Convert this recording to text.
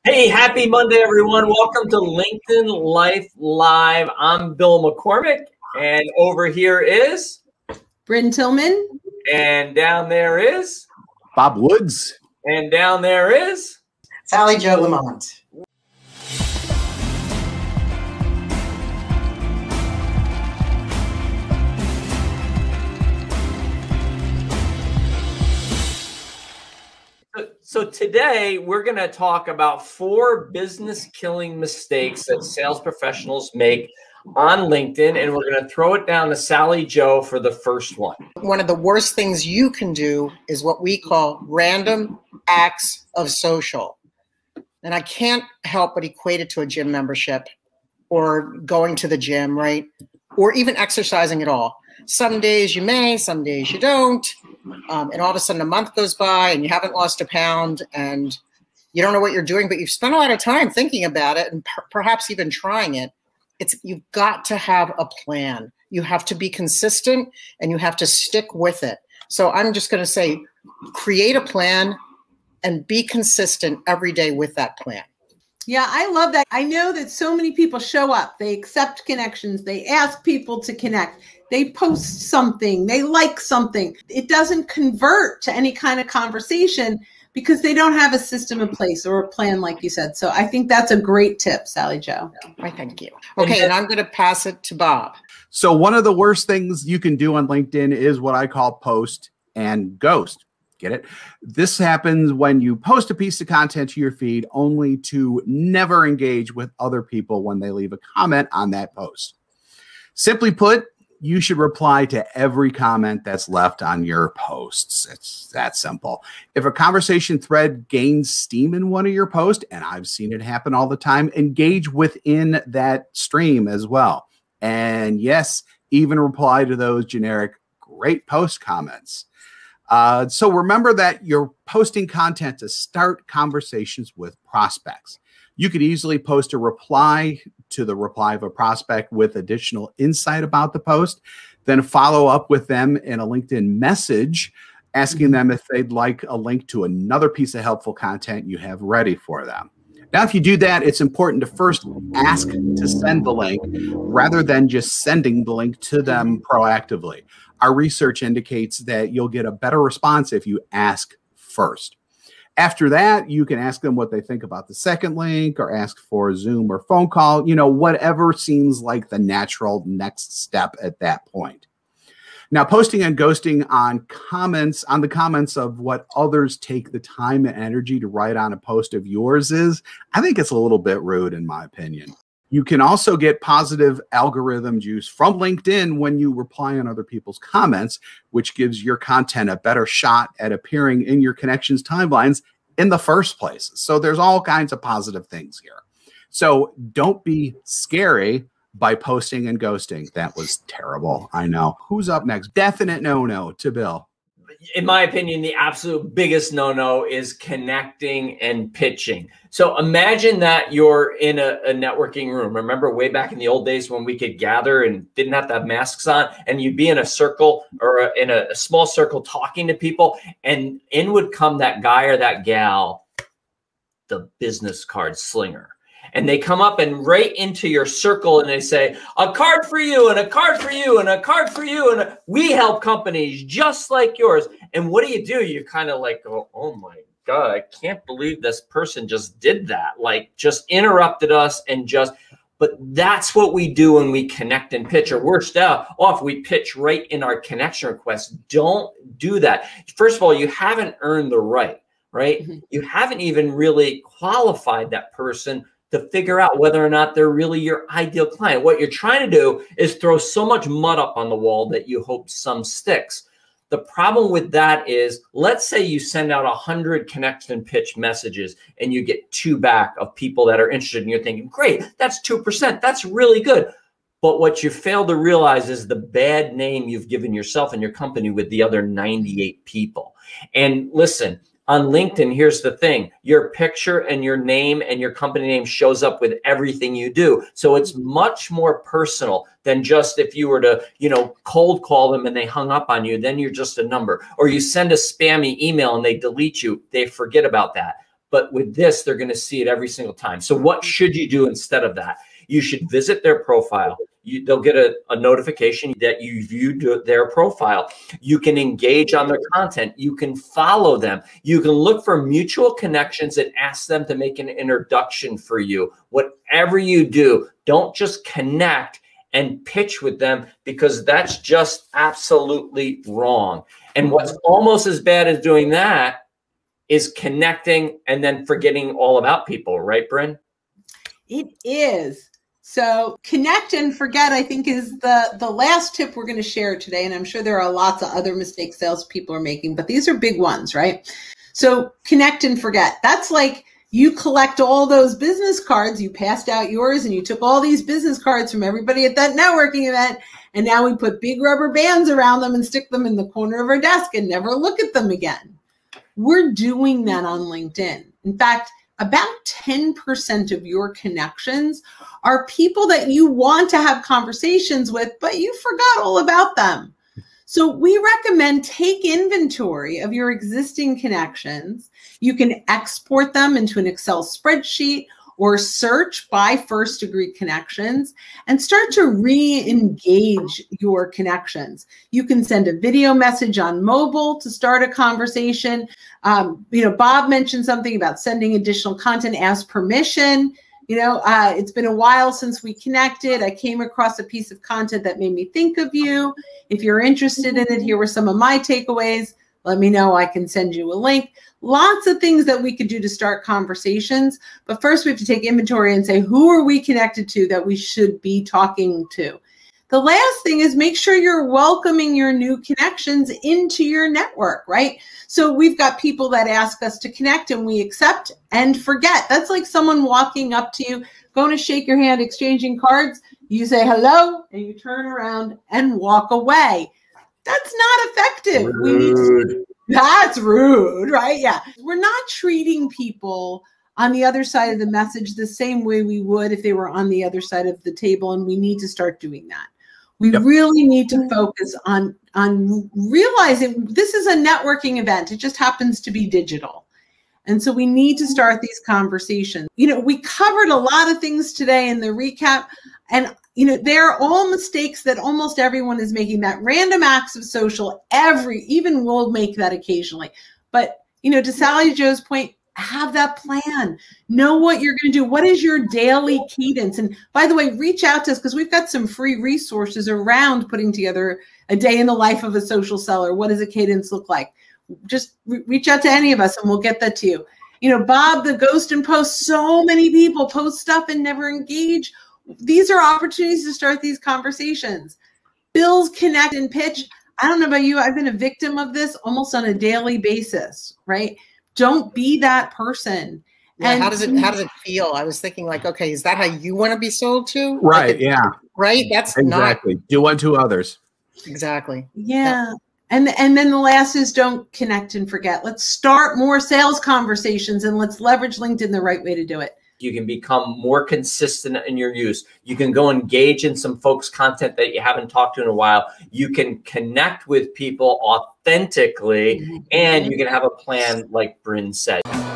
Hey, happy Monday, everyone. Welcome to LinkedIn Life Live. I'm Bill McCormick, and over here is Bryn Tillman. And down there is Bob Woods. And down there is Sally Jo Lamont. So today we're going to talk about 4 business-killing mistakes that sales professionals make on LinkedIn, and we're going to throw it down to Sally Jo for the first one. One of the worst things you can do is what we call random acts of social. And I can't help but equate it to a gym membership or going to the gym, right? Or even exercising at all. Some days you may, some days you don't. And all of a sudden a month goes by and you haven't lost a pound and you don't know what you're doing, but you've spent a lot of time thinking about it and perhaps even trying it. You've got to have a plan. You have to be consistent and you have to stick with it. So I'm just going to say, create a plan and be consistent every day with that plan. Yeah, I love that. I know that so many people show up, they accept connections, they ask people to connect, they post something, they like something. It doesn't convert to any kind of conversation because they don't have a system in place or a plan, like you said. So I think that's a great tip, Sally Jo. I thank you. Okay, and I'm going to pass it to Bob. So one of the worst things you can do on LinkedIn is what I call post and ghost. Get it? This happens when you post a piece of content to your feed only to never engage with other people when they leave a comment on that post. Simply put, you should reply to every comment that's left on your posts. It's that simple. If a conversation thread gains steam in one of your posts, and I've seen it happen all the time, engage within that stream as well. And yes, even reply to those generic great post comments. So remember that you're posting content to start conversations with prospects. You could easily post a reply to the reply of a prospect with additional insight about the post, then follow up with them in a LinkedIn message, asking them if they'd like a link to another piece of helpful content you have ready for them. Now, if you do that, it's important to first ask to send the link rather than just sending the link to them proactively. Our research indicates that you'll get a better response if you ask first. After that, you can ask them what they think about the second link or ask for a Zoom or phone call, you know, whatever seems like the natural next step at that point. Now, posting and ghosting on the comments of what others take the time and energy to write on a post of yours I think it's a little bit rude in my opinion. You can also get positive algorithm juice from LinkedIn when you reply on other people's comments, which gives your content a better shot at appearing in your connections timelines in the first place. So there's all kinds of positive things here. So don't be scary by posting and ghosting. That was terrible. I know. Who's up next? Definite no-no to Bill. In my opinion, the absolute biggest no-no is connecting and pitching. So imagine that you're in a networking room. Remember way back in the old days when we could gather and didn't have to have masks on, and you'd be in a circle or in a small circle talking to people, and in would come that guy or that gal, the business card slinger. And they come up and right into your circle and they say, a card for you and a card for you and a card for you. And we help companies just like yours. And what do? You kind of like go, oh my God, I can't believe this person just did that. Like just interrupted us and but that's what we do when we connect and pitch. Or worst off, we pitch right in our connection request. Don't do that. First of all, you haven't earned the right? You haven't even really qualified that person to figure out whether or not they're really your ideal client. What you're trying to do is throw so much mud up on the wall that you hope some sticks. The problem with that is, let's say you send out 100 connection pitch messages and you get 2 back of people that are interested, and you're thinking, great, that's 2%. That's really good. But what you fail to realize is the bad name you've given yourself and your company with the other 98 people. And listen, on LinkedIn, here's the thing. Your picture and your name and your company name shows up with everything you do. So it's much more personal than just if you were to, cold call them and they hung up on you, then you're just a number. Or you send a spammy email and they delete you. They forget about that. but with this, they're going to see it every single time. So what should you do instead of that? You should visit their profile. They'll get a notification that you viewed their profile. You can engage on their content. You can follow them. You can look for mutual connections and ask them to make an introduction for you. Whatever you do, don't just connect and pitch with them, because that's just absolutely wrong. And what's almost as bad as doing that is connecting and then forgetting all about people, right, Bryn? It is. So connect and forget, I think, is the last tip we're going to share today. And I'm sure there are lots of other mistakes salespeople are making, but these are big ones, right? So connect and forget. That's like you collect all those business cards, you passed out yours, and you took all these business cards from everybody at that networking event. And now we put big rubber bands around them and stick them in the corner of our desk and never look at them again. We're doing that on LinkedIn. In fact, about 10% of your connections are people that you want to have conversations with, but you forgot all about them. So we recommend take inventory of your existing connections. You can export them into an Excel spreadsheet or search by first degree connections and start to re-engage your connections. You can send a video message on mobile to start a conversation. Bob mentioned something about sending additional content as permission. It's been a while since we connected. I came across a piece of content that made me think of you. If you're interested in it, here were some of my takeaways. Let me know. I can send you a link. Lots of things that we could do to start conversations. But first, we have to take inventory and say, who are we connected to that we should be talking to? The last thing is make sure you're welcoming your new connections into your network, right? So we've got people that ask us to connect and we accept and forget. That's like someone walking up to you, going to shake your hand, exchanging cards. You say hello and you turn around and walk away. That's not effective. Rude. That's rude, right? Yeah. We're not treating people on the other side of the message the same way we would if they were on the other side of the table, and we need to start doing that. We really need to focus on realizing this is a networking event. It just happens to be digital. And so we need to start these conversations. We covered a lot of things today in the recap, and they're all mistakes that almost everyone is making. That random acts of social, even we'll make that occasionally. But, to Sally Joe's point, have that plan. Know what you're going to do. What is your daily cadence? And by the way, reach out to us because we've got some free resources around putting together a day in the life of a social seller. What does a cadence look like? Just reach out to any of us and we'll get that to you. Bob, the ghost and post, so many people post stuff and never engage. These are opportunities to start these conversations. Bill's connect and pitch. I don't know about you. I've been a victim of this almost on a daily basis, right? Don't be that person. Yeah, and how does it feel? I was thinking like, okay, is that how you want to be sold to? Right. Yeah. Right. That's exactly. Do unto others. Exactly. Yeah. And then the last is don't connect and forget. Let's start more sales conversations and let's leverage LinkedIn the right way to do it. You can become more consistent in your use. You can go engage in some folks' content that you haven't talked to in a while. You can connect with people authentically, and you can have a plan like Bryn said.